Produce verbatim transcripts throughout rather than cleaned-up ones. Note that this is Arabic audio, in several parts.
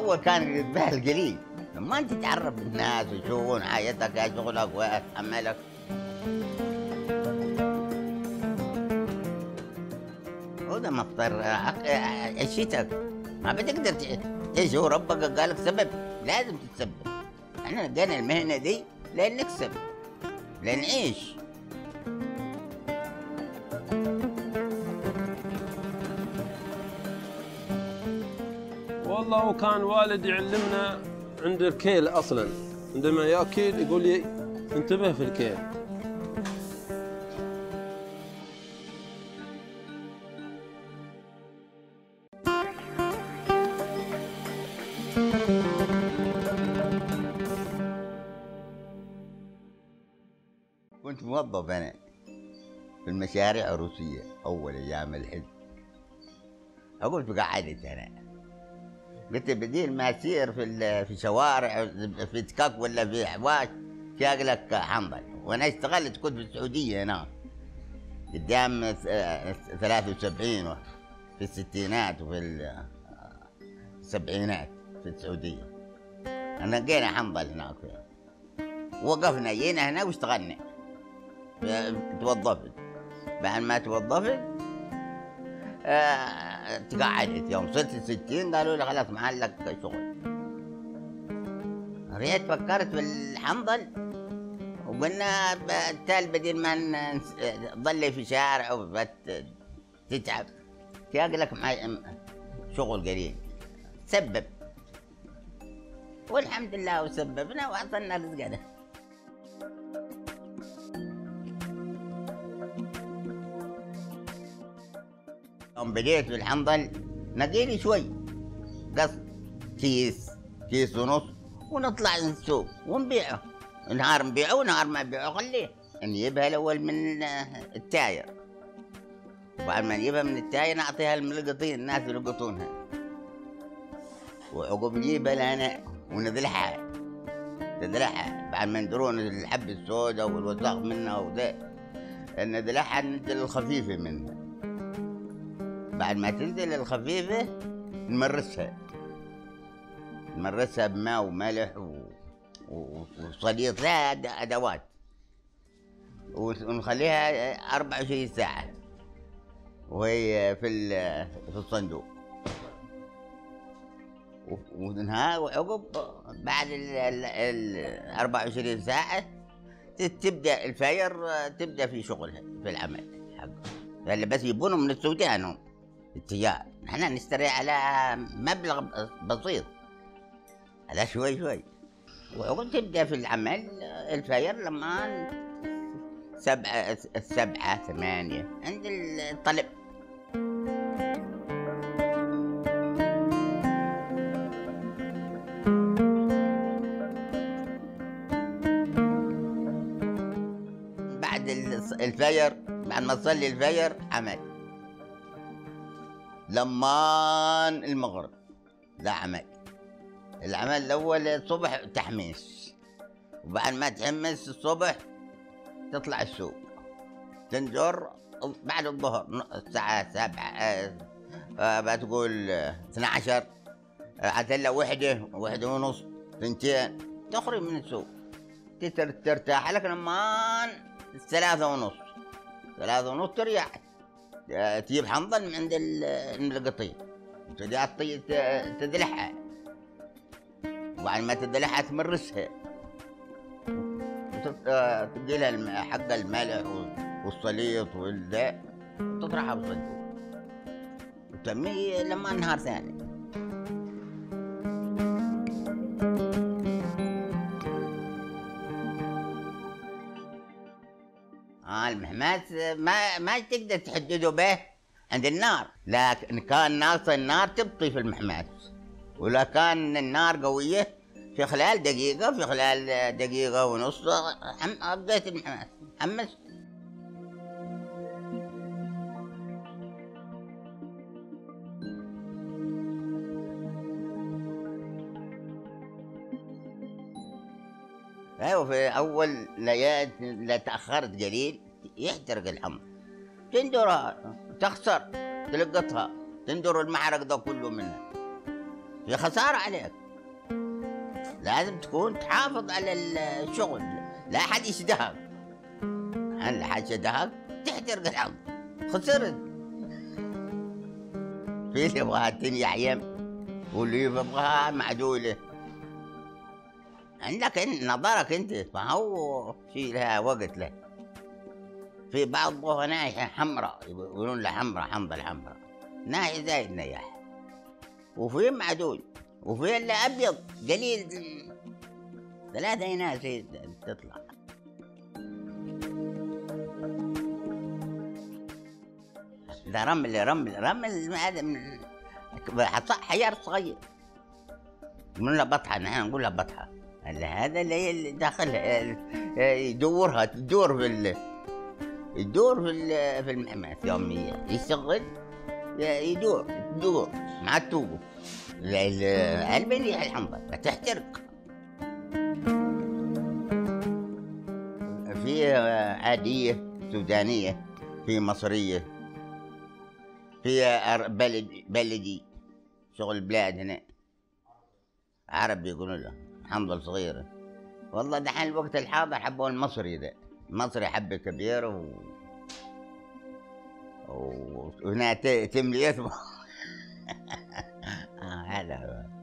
اول كان يذبح القليل، لما انت تتعرف بالناس ويشوفون حياتك يا شغلك وعملك. هذا مفطر عيشتك، ما بتقدر تعيش. هو ربك قال لك سبب لازم تتسبب. احنا لقينا المهنه دي لين نكسب، لين نعيش. والله هو كان والد يعلمنا عند الكيل اصلا، عندما ياكل يقول لي انتبه في الكيل. كنت موظف انا في المشاريع الروسيه اول ايام الحزب. اقول في قعدت انا، قلت بديل ما يصير في في شوارع في تكاك ولا في حواش شاق لك حنظل. وانا اشتغلت كنت في السعوديه هنا قدام ثلاثة وسبعين في الستينات وفي السبعينات في السعوديه. انا لقينا حنظل هناك، وقفنا جينا هنا واشتغلنا. توظفت، بعد ما توظفت آه تقعدت. يوم وصلت الستين قالوا لي خلاص ما لك شغل. ريت فكرت بالحنظل وقلنا بالتالي بدل ما تضلي في شارع وتتعب تلاقي لك شغل قليل. سبب والحمد لله وسببنا واعطينا رزقنا. يوم بديت في الحنظل نقيلي شوي قص كيس كيس ونص ونطلع السوق ونبيعه. نهار نبيعه ونهار ما نبيعه خليه. نجيبها الاول من التاير، وبعد ما نجيبها من التاير نعطيها للملقطين، الناس يلقطونها، وعقب نجيبها لهنا ونذلحها. تذلحها بعد ما ندرون الحب السوداء والوساخ منها وذا، نذلحها ندل الخفيفه منها. بعد ما تنزل الخفيفة نمرسها نمرسها بماء وملح وصليط، لها أدوات، ونخليها أربعة وعشرين ساعة وهي في في الصندوق. ونها وعقب بعد ال أربعة وعشرين ساعة تبدأ الفاير تبدأ في شغلها في العمل حقه. اللي بس يبونه من السودان هم اتجاه، احنا نشتري على مبلغ بسيط، على شوي شوي. وعقب تبدا في العمل الفاير لما سبعة السبعة ثمانية عند الطلب. بعد الفاير بعد ما تصلي الفاير عمل لمان المغرب. ده عمل. العمل الأول الصبح تحميس، وبعد ما تحمس الصبح تطلع السوق تنجر بعد الظهر الساعة سبعة بتقول اثنا عشر عتلة وحدة وحدة ونص ثنتين تخرج من السوق ترتاح لك لمان ثلاثة ونص ثلاثة ونص تريح تجيب حنظل من عند الملقطين وتجي تذلحها، وبعد ما تذلحها تمرسها وتدي لها حق الملح والصليط والذا وتطرحها بالصندوق وتمي لما نهار ثاني. آه المحماس ما ما تقدر تحدده به عند النار، لكن كان ناقص النار تبطي في المحماس، ولا كان النار قوية في خلال دقيقة في خلال دقيقة ونص أبديت المحماس حمست. ايوه في اول ليالي لا تاخرت قليل يحترق الحمض، تندرها تخسر تلقطها تندر المحرق ده كله منها. في خسارة عليك. لازم تكون تحافظ على الشغل، لا حد يشدهك. لا حد شدهك تحترق الحظ، خسرت. في اللي يبغاها تنجح يم، واللي يبغاها معدولة. عندك نظرك انت، فهو في لها وقت له. في بعض ناحية حمراء يقولون له حمراء، حمض الحمراء ناحية زايد نجاح، وفي معدول، وفي اللي ابيض قليل. ثلاثة ناس تطلع. ده رمل رمل رمل هذا من حجر صغير، من له بطحة، نحن نقول له بطحة. هذا اللي داخلها يدورها، تدور في ال يدور في في المحمات يوميا، يشتغل يدور تدور مع التوبه. المليح الحنظل تحترق. في عادية سودانية، في مصرية، في بلد بلدي، شغل بلاد هنا عربي يقولون له حنظل صغيرة. والله دحين الوقت الحاضر حبوا المصري، ده المصري حبة كبيرة و... وهنا تملي اسمه. آه هذا هو.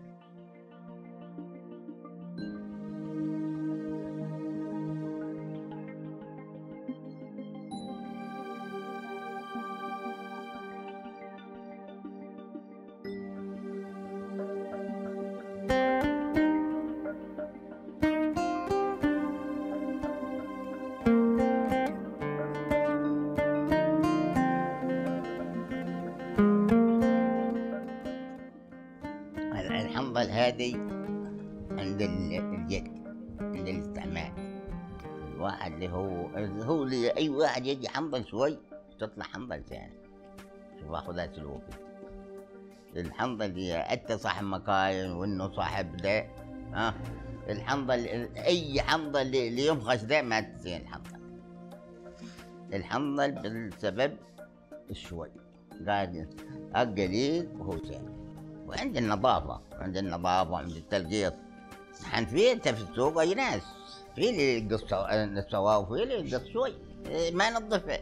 الحنظل هذه عند الجد، عند الاستعمال. الواحد اللي هو هو اللي اي واحد يجي حنظل شوي تطلع حنظل ثاني. شوف اخذها سلوكي. الحنظل هي انت صاحب مكاين وانه صاحب ده. ها الحنظل اي حنظل اللي ينخش ده ما تزين الحنظل. الحنظل بالسبب الشوي قاعد القليل وهو ثاني. وعند النظافة، عند النظافة وعند التلقيط. نحن في انت في السوق اي ناس، في اللي يقص السوا وفي اللي يقص شوي ما ينظفه.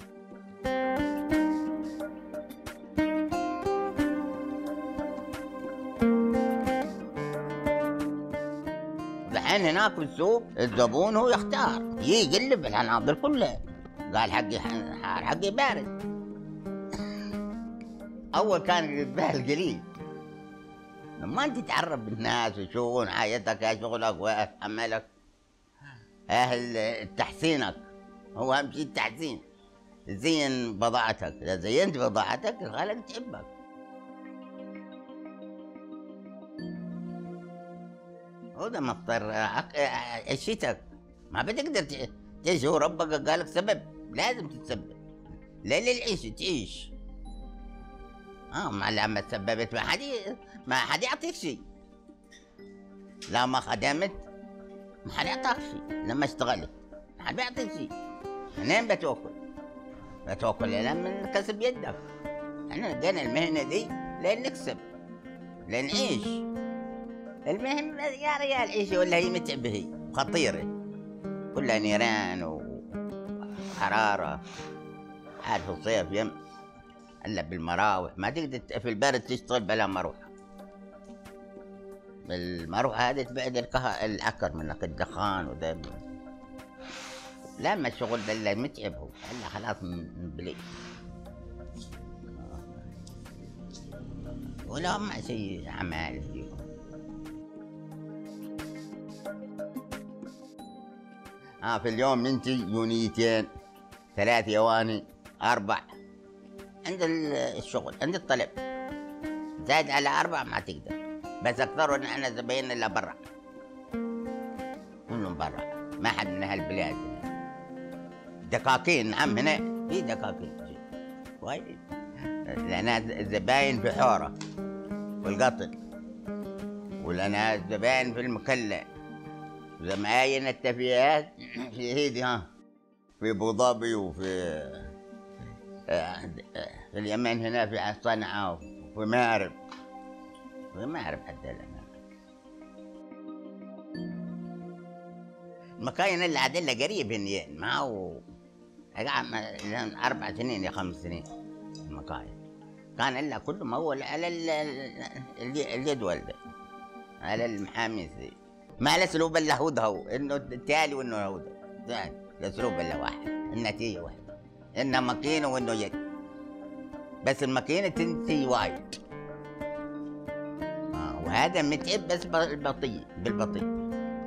دحين هناك في السوق الزبون هو يختار، يجي يقلب الحناظر كلها. قال حقي حار، حقي بارد. اول كان البال قليل، لما انت تتعرف بالناس ويشوفون حياتك، شغلك وعملك، اهل تحسينك. هو اهم شيء التحسين. زين بضاعتك، اذا زينت بضاعتك الخالق تحبك. هذا مصدر عيشتك، ما بتقدر تعيش. هو ربك قال لك سبب، لازم تتسبب. لا للعيش تعيش. اه ما لما تسببت ما حد ما حد يعطيك شيء. لا ما خدمت ما حد يعطيك شيء. لما اشتغلت ما حد بيعطيك شيء. منين بتوكل؟ بتوكل لما كسب يدك. احنا لقينا المهنه دي لين نكسب، لين نعيش. المهم يا ريال عيش ولا هي متعبه، هي خطيره، كلها نيران وحراره. عارف الصيف يم الا بالمراوح، ما تقدر في البرد تشتغل بلا مروحه. بالمروحه هذه تبعد الكه... العكر منك، الدخان وذا. لما الشغل ده اللي متعب هو الا خلاص بلي. ولا ما شيء عمال فيهم. اه في اليوم ننتج يونيتين، ثلاث يواني، اربع. عند الشغل، عند الطلب زاد على أربع ما تقدر. بس أكثر إن إحنا زبايننا إلا برا، كلهم برا، ما حد من هالبلاد. دكاكين نعم، هنا في دكاكين وايد، لأن زباين في حورة والقطر، ولأن زباين في المكلا، زباين التفيات في هيدي، ها في أبو ظبي وفي في اليمن هنا، في صنعاء وفي مأرب. ما أعرف حتى الآن. المكاين اللي عدلها قريب هني ما هو أربع سنين يا خمس سنين. المكاين كان إلا كله ما هو على اليد والده، على المحامي ذي، ما الأسلوب إلا هو ده، هو إنه التالي وإنه هو ده الأسلوب إلا واحد، النتيجة واحدة، إنه ماكينة وإنه يد، بس الماكينة تنتهي وايد. آه وهذا متعب بس بالبطيء بالبطيء.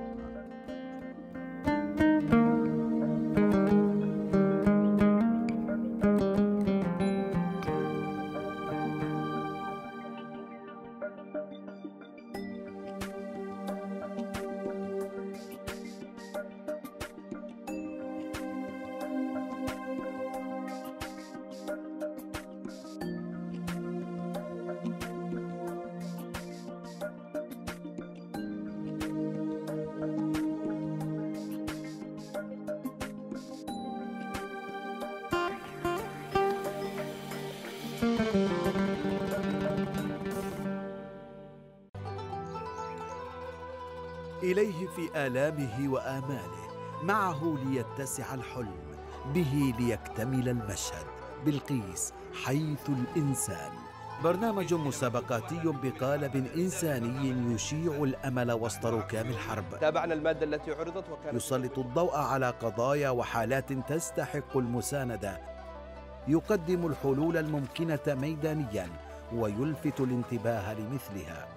إليه في آلامه وآماله، معه ليتسع الحلم، به ليكتمل المشهد. بلقيس حيث الإنسان، برنامج مسابقاتي بقالب إنساني يشيع الأمل وسط ركام الحرب. تابعنا المادة التي عرضت وكانت يسلط الضوء على قضايا وحالات تستحق المساندة، يقدم الحلول الممكنة ميدانياً ويلفت الانتباه لمثلها.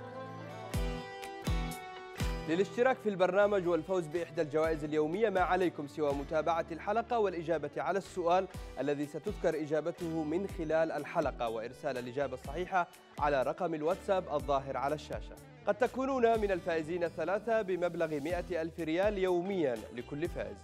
للاشتراك في البرنامج والفوز بإحدى الجوائز اليومية ما عليكم سوى متابعة الحلقة والإجابة على السؤال الذي ستذكر إجابته من خلال الحلقة، وإرسال الإجابة الصحيحة على رقم الواتساب الظاهر على الشاشة. قد تكونون من الفائزين الثلاثة بمبلغ مئة ألف ريال يوميا لكل فائز.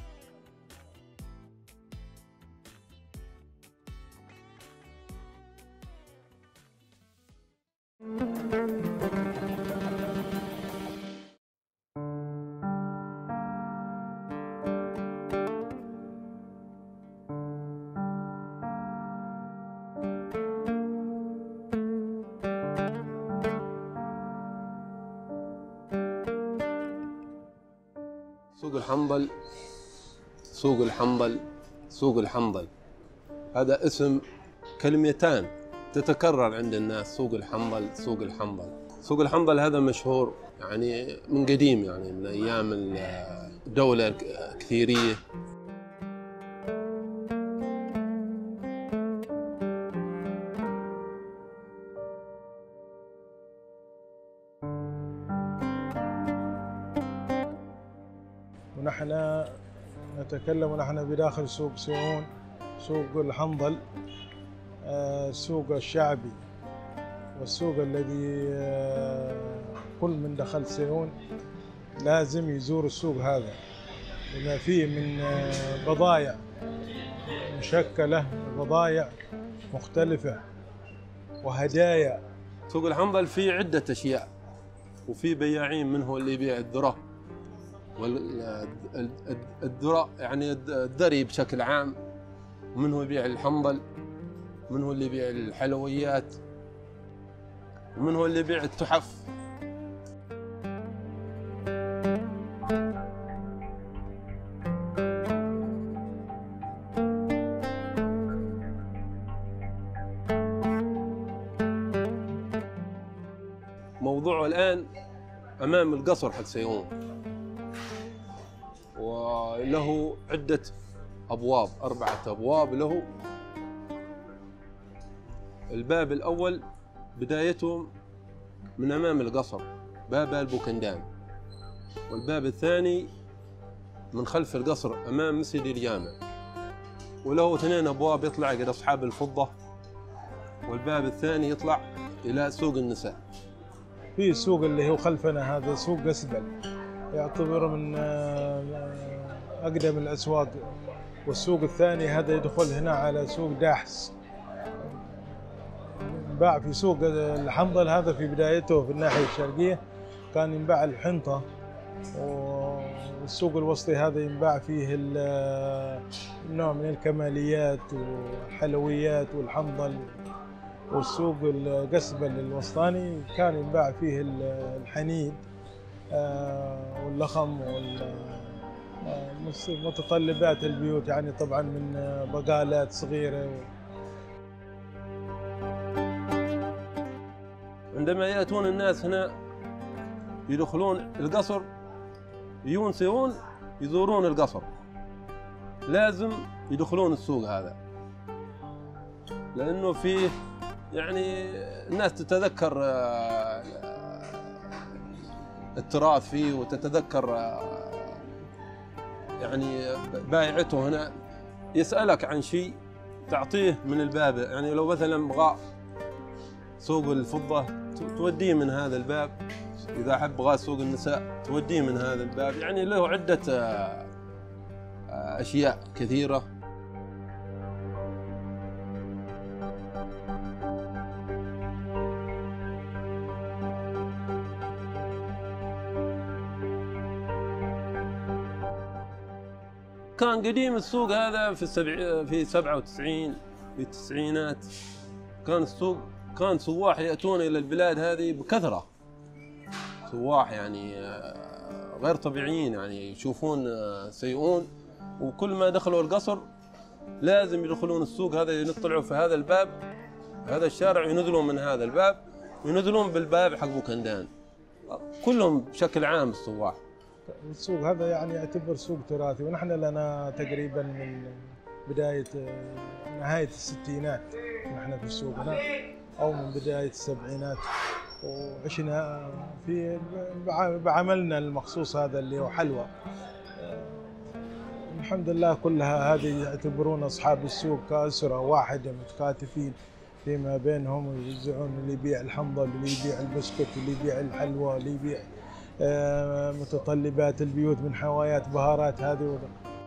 سوق الحنظل، سوق الحنظل، سوق الحنظل، هذا اسم كلمتان تتكرر عند الناس. سوق الحنظل، سوق الحنظل. سوق الحنظل هذا مشهور يعني من قديم، يعني من أيام الدولة الكثيرية. ونحن نتكلم ونحن بداخل سوق سيئون، سوق الحنظل، السوق الشعبي والسوق الذي كل من دخل سيئون لازم يزور السوق هذا، بما فيه من بضائع مشكلة، بضائع مختلفة وهدايا. سوق الحنظل فيه عدة أشياء، وفي بياعين، منه اللي يبيع الذرة والذرة يعني الذري بشكل عام، ومنه يبيع الحنظل، ومنه اللي يبيع الحلويات، ومنه اللي يبيع التحف. موضوعه الآن أمام القصر حق سيئون، وله عدة أبواب، أربعة أبواب له. الباب الأول بدايته من أمام القصر، باب البوكندان، والباب الثاني من خلف القصر أمام مسجد الجامع، وله اثنين أبواب يطلع إلى أصحاب الفضة، والباب الثاني يطلع إلى سوق النساء. في السوق اللي هو خلفنا هذا سوق قسبل، يعتبر من أقدم الأسواق، والسوق الثاني هذا يدخل هنا على سوق داحس. ينباع في سوق الحنظل هذا في بدايته في الناحية الشرقية كان ينباع الحنطة، والسوق الوسطي هذا ينباع فيه النوع من الكماليات والحلويات والحنظل والسوق القسبل الوسطاني كان ينباع فيه الحنيد واللخم ومتطلبات البيوت، يعني طبعا من بقالات صغيرة. عندما يأتون الناس هنا يدخلون القصر ينسون يزورون القصر، لازم يدخلون السوق هذا، لأنه فيه يعني الناس تتذكر التراث فيه وتتذكر يعني بائعته هنا. يسألك عن شيء تعطيه من الباب، يعني لو مثلا بغى سوق الفضة توديه من هذا الباب، إذا حب بغى سوق النساء توديه من هذا الباب، يعني له عدة أشياء كثيرة. كان قديم السوق هذا في السبع في سبعة وتسعين في التسعينات، كان السوق كان سواح يأتون إلى البلاد هذه بكثرة، سواح يعني غير طبيعيين، يعني يشوفون سيئون، وكل ما دخلوا القصر لازم يدخلون السوق هذا، يطلعوا في هذا الباب هذا الشارع، ينزلون من هذا الباب وينزلون بالباب حق بوكندان، كلهم بشكل عام السواح. السوق هذا يعني يعتبر سوق تراثي، ونحن لنا تقريبا من بداية نهاية الستينات نحن في السوق هنا، أو من بداية السبعينات، وعشنا في بعملنا المخصوص هذا اللي هو حلوى. الحمد لله كلها هذه يعتبرون أصحاب السوق كأسرة واحدة متكاتفين فيما بينهم، ويوزعون، اللي يبيع الحنظل، اللي يبيع البسكوت، اللي يبيع الحلوى، اللي يبيع متطلبات البيوت من حوايات بهارات هذه.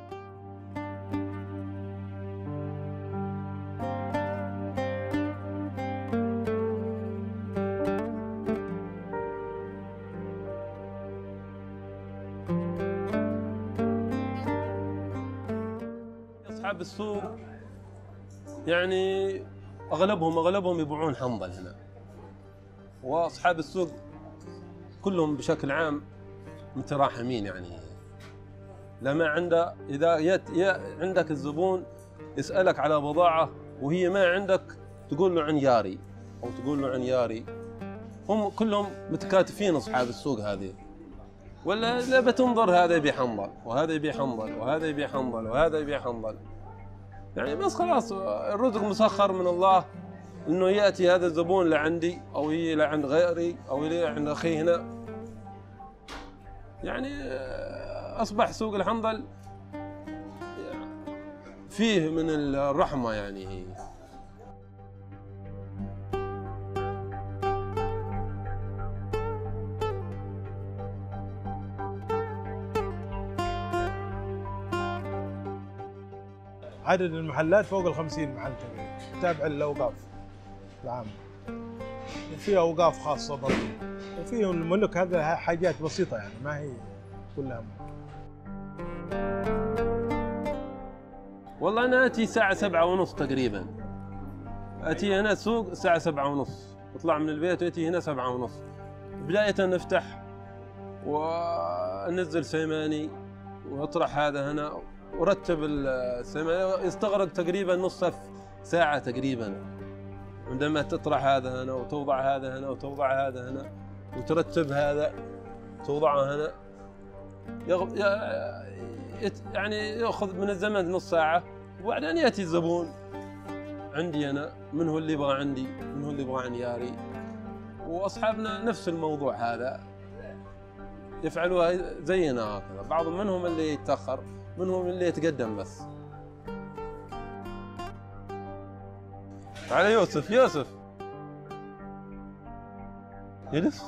أصحاب السوق يعني أغلبهم أغلبهم يبيعون حنظل هنا، وأصحاب السوق كلهم بشكل عام متراحمين، يعني لا ما عنده، إذا يت عندك الزبون يسألك على بضاعة وهي ما عندك تقول له عن ياري أو تقول له عن ياري، هم كلهم متكاتفين أصحاب السوق هذه، ولا لا بتنظر هذا يبيع حنظل وهذا يبيع حنظل وهذا يبيع حنظل وهذا يبيع حنظل، يعني بس خلاص الرزق مسخر من الله، إنه يأتي هذا الزبون لعندي أو يجي لعند غيري أو يجي عند أخي هنا. يعني أصبح سوق الحنظل فيه من الرحمة يعني. عدد المحلات فوق الخمسين محل تقريبا، تابع للأوقاف العامة، وفي أوقاف خاصة برضه، وفي الملك هذا حاجات بسيطة يعني ما هي كلها ملك. والله أنا أتي الساعة سبعة ونص تقريبا، أتي هنا السوق الساعة سبعة ونص، أطلع من البيت وأتي هنا سبعة ونص، بداية نفتح وننزل سيماني وأطرح هذا هنا ورتب السيماني، يستغرق تقريبا نص ساعة تقريبا عندما تطرح هذا هنا وتوضع هذا هنا وتوضع هذا هنا وترتب هذا توضعه هنا، يعني يأخذ من الزمن نص ساعة، وبعدين يأتي الزبون عندي أنا، من هو اللي يبغى عندي، من هو اللي يبغى عن ياري، وأصحابنا نفس الموضوع هذا يفعلوها زينا هكذا، بعض منهم اللي يتأخر، منهم اللي يتقدم بس. على يوسف يوسف يلف.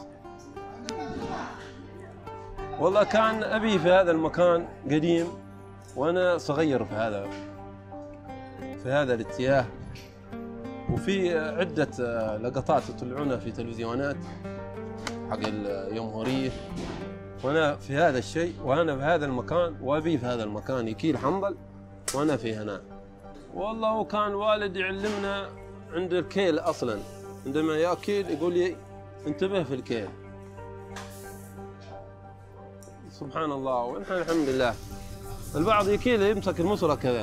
والله كان أبي في هذا المكان قديم وأنا صغير في هذا في هذا الاتجاه، وفي عدة لقطات يطلعونها في تلفزيونات حق الجمهورية، وأنا في هذا الشيء، وأنا في هذا المكان، وأبي في هذا المكان يكيل حنظل وأنا في هنا. والله وكان والد يعلمنا عند الكيل اصلا، عندما ياكل يقول لي انتبه في الكيل. سبحان الله. ونحن الحمد لله البعض يكيل يمسك المصرة كذا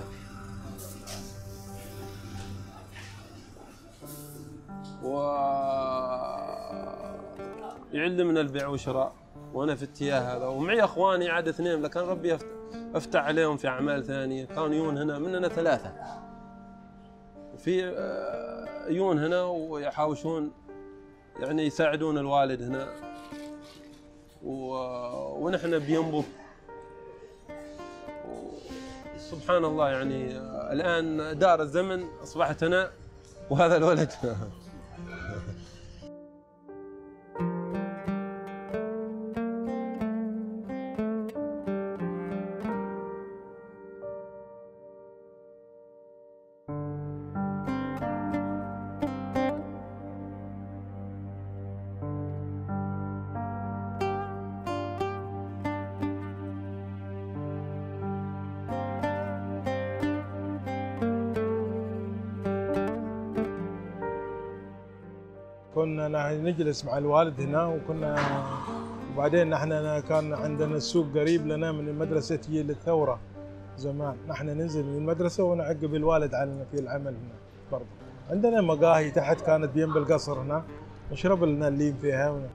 ويعلمنا البيع والشراء، وانا في اتجاه هذا، ومعي اخواني عاد اثنين، لكن ربي افتح عليهم في اعمال ثانيه، كانوا يجون هنا مننا ثلاثه، وفي يجون هنا ويحاوشون يعني يساعدون الوالد هنا، و... ونحن بينبه. سبحان الله. يعني الآن دار الزمن، أصبحت أنا وهذا الولد. كنا نجلس مع الوالد هنا، وكنا وبعدين نحن كان عندنا السوق قريب لنا من المدرسة جيل الثورة زمان، نحن ننزل من المدرسة ونعقب الوالد علينا في العمل هنا برضه. عندنا مقاهي تحت كانت بينب القصر هنا، نشرب لنا الليم فيها هنا.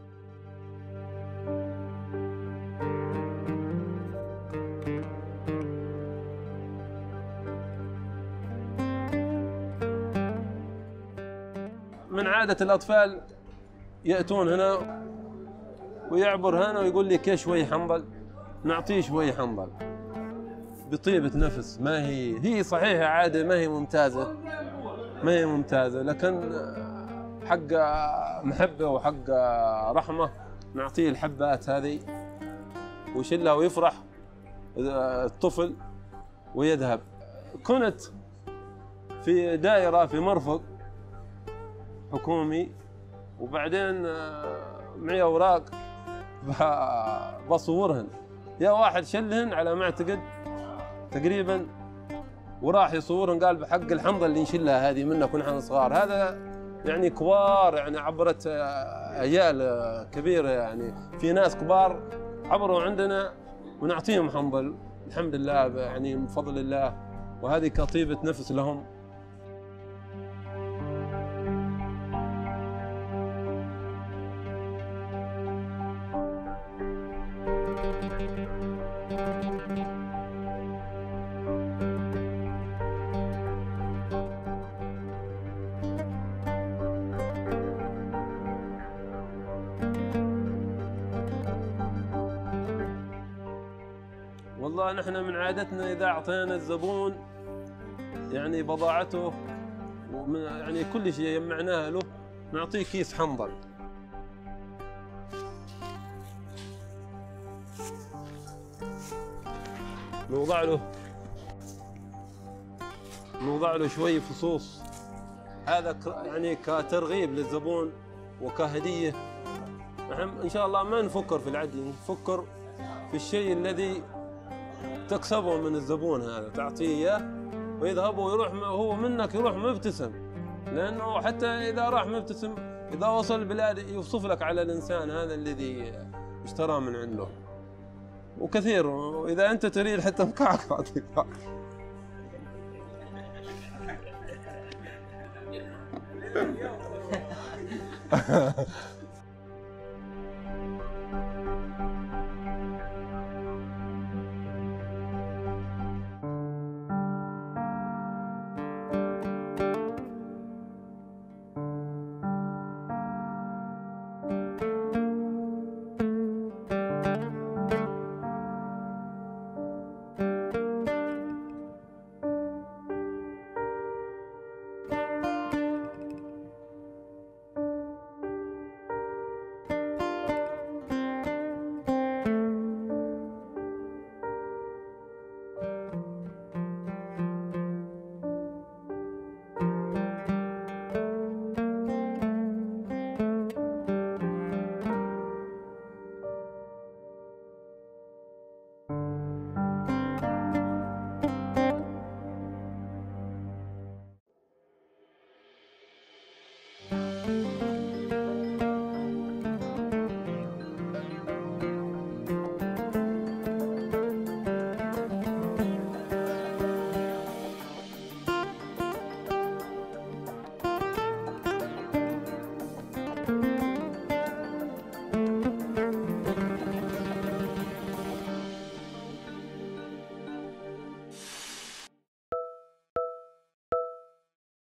من عادة الأطفال يأتون هنا ويعبر هنا ويقول لي كي شوي حنظل، نعطيه شوي حنظل بطيبة نفس. ما هي هي صحيحة عادة ما هي ممتازة، ما هي ممتازة، لكن حق محبة وحق رحمة نعطيه الحبات هذه ويشلها ويفرح الطفل ويذهب. كنت في دائرة في مرفق حكومي، وبعدين معي اوراق بصورهن، يا واحد شلهن على ما اعتقد تقريبا وراح يصورهن، قال بحق الحنظل اللي نشلها هذه منك ونحن صغار. هذا يعني كبار، يعني عبرت اجيال كبيره، يعني في ناس كبار عبروا عندنا ونعطيهم حنظل الحمد لله، يعني من فضل الله، وهذه كطيبه نفس لهم. والله نحن من عادتنا إذا أعطينا الزبون يعني بضاعته يعني كل شيء يجمعناه له، نعطيه كيس حنظل. نوضع له نوضع له شوي فصوص، هذا يعني كترغيب للزبون وكهدية. نحن إن شاء الله ما نفكر في العدل، نفكر في الشيء الذي تكسبه من الزبون، هذا تعطيه اياه ويذهب ويروح هو منك يروح مبتسم، لانه حتى اذا راح مبتسم اذا وصل البلاد يوصف لك على الانسان هذا الذي اشترى من عنده. وكثير، واذا انت تريد حتى مكعك اعطيك.